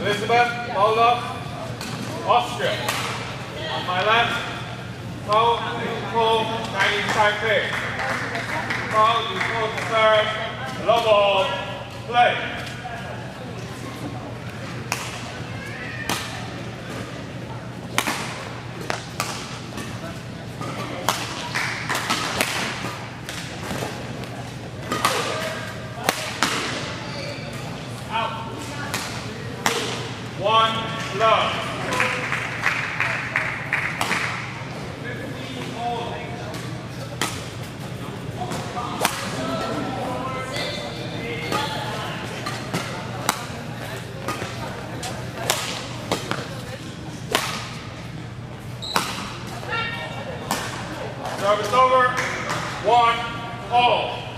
Elizabeth, Moldov, Austria. On my left, Mo Nicole, Chinese Taipei. Mo Nicole to serve, low ball, play. One love. Service over. 1-all.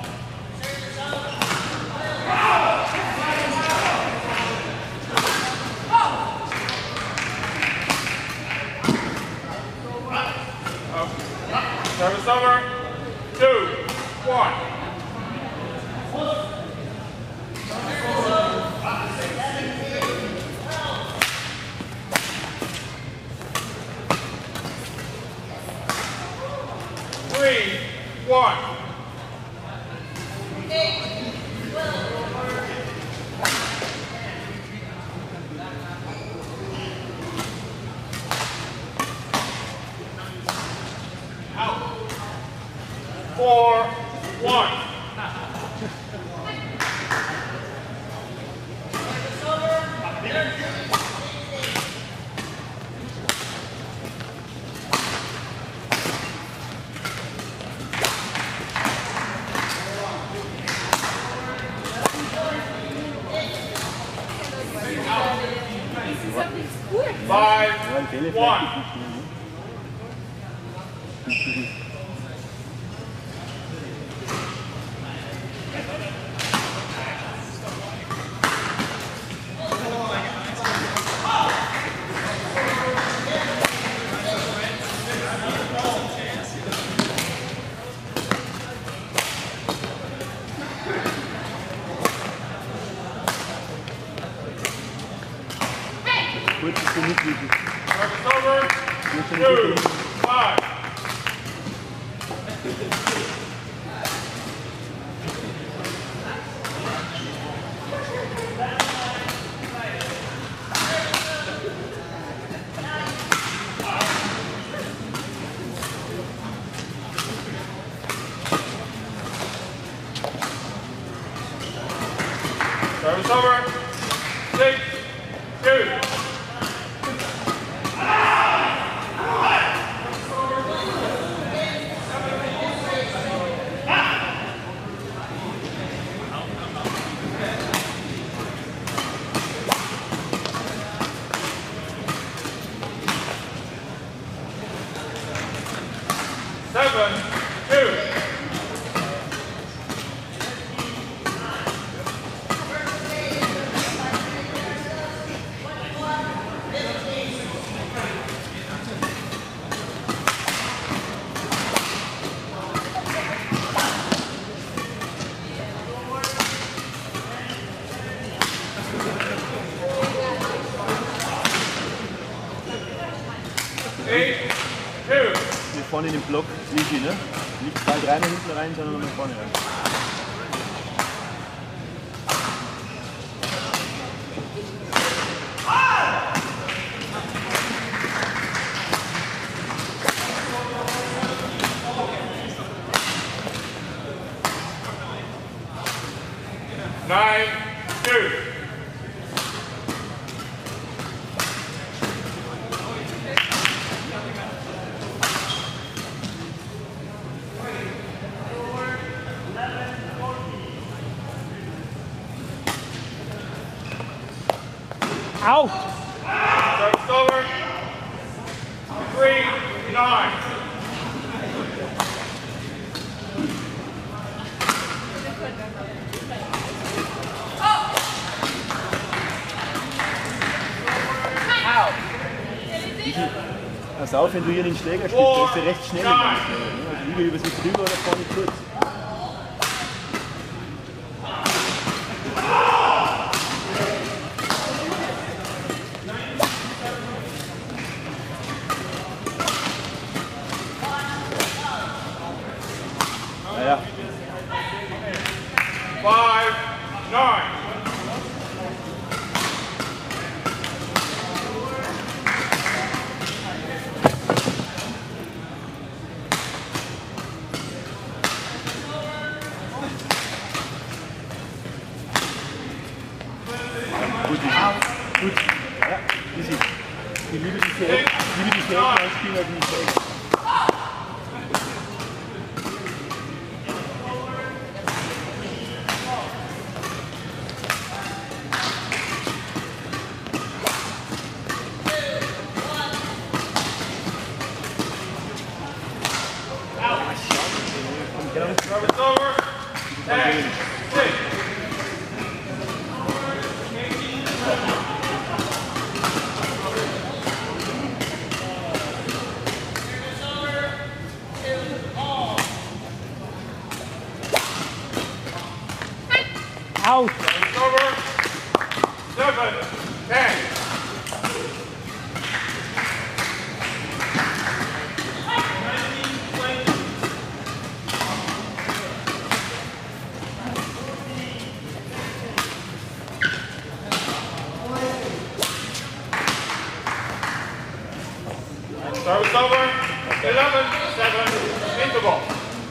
Service over. 2-1. Three, 1. Out. 4-1. Five, 1. Service over. 2-5. Service over. 6-2. Seven, 2. Eight, 2. Hier vorne in den Block, easy, ne? Nicht bald rein und hinten rein, sondern nach vorne rein. Nine, 2. Out! Service over. 3-9. Out! Pass auf, wenn du hier den Schläger spielst, bist du recht schnell. Also lieber über sich drüber oder vorne kurz. Gut, gut. Ja, easy. Ich liebe die Fähigkeit als Spieler, die ich denke. Service over. 10, 6. Out. Service over. 7, 10. Service over. 11, 7. Interval.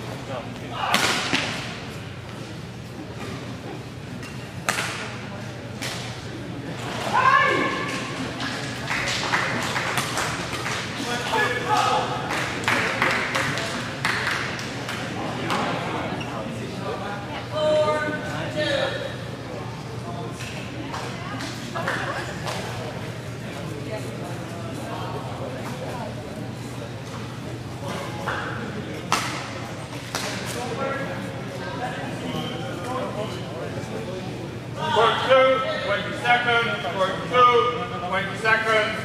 Work 2, 20 seconds. Work 2, 20 seconds.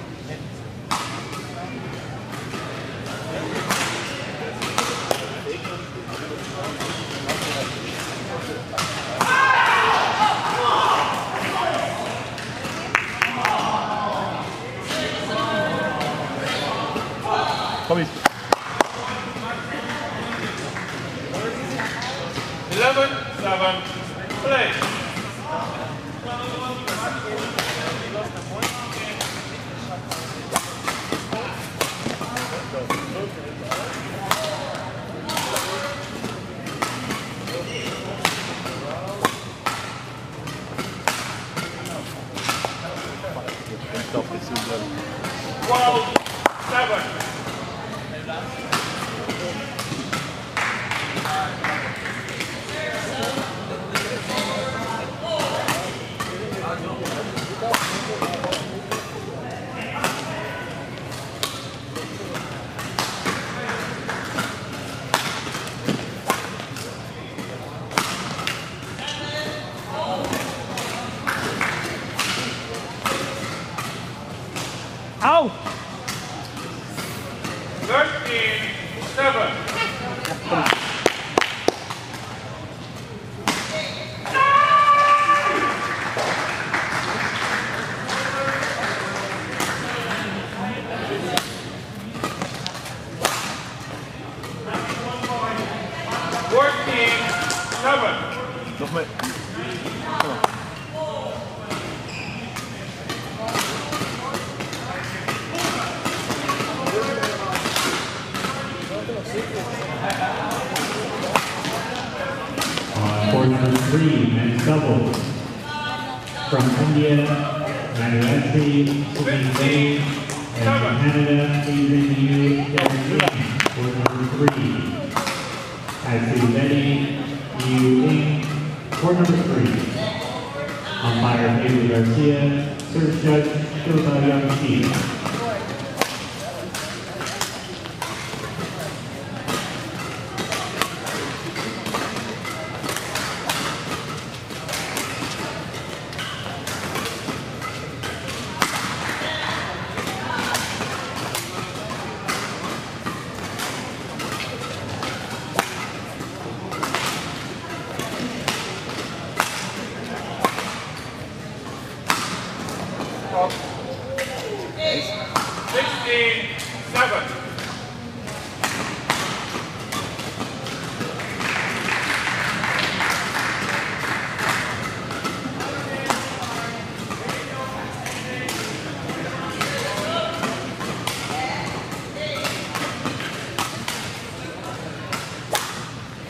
Komm ich. 11, 7. Play. Stop this is 12, 7. 13, 7. Nochmal. 3, men's double. From India, Madhuri, Sydney Bain, and Canada, Adrian Yu, Derek King. Court 3. Aisu Betty, Yu Ling. Court 3. Umpire Pedro Garcia, Serve Judge Shota Young-Chi. Nice. 16, 7.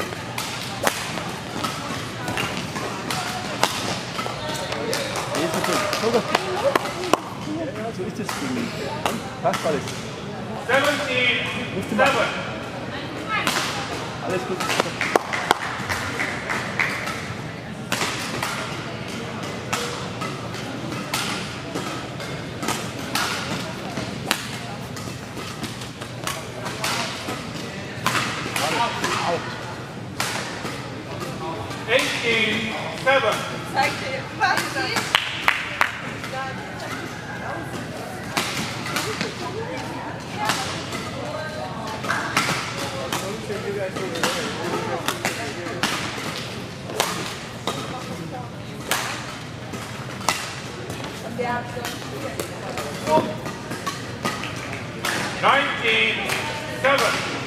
Deze Ja, so ist es. Passt alles. 17, 7. Alles gut. Out. 18, 7. Zeig dir, was ist das? 19, 7.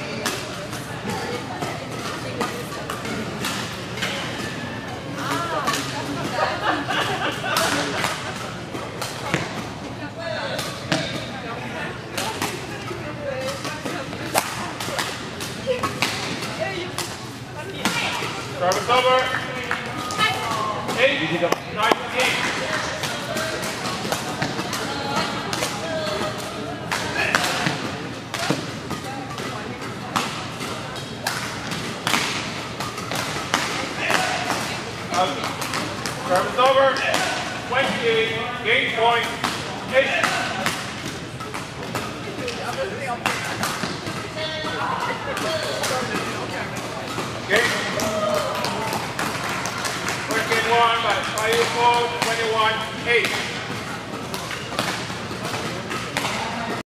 Service over. 8, 19. Service over. 20, game point. 8. Okay. First game won by 5-4, 21-8.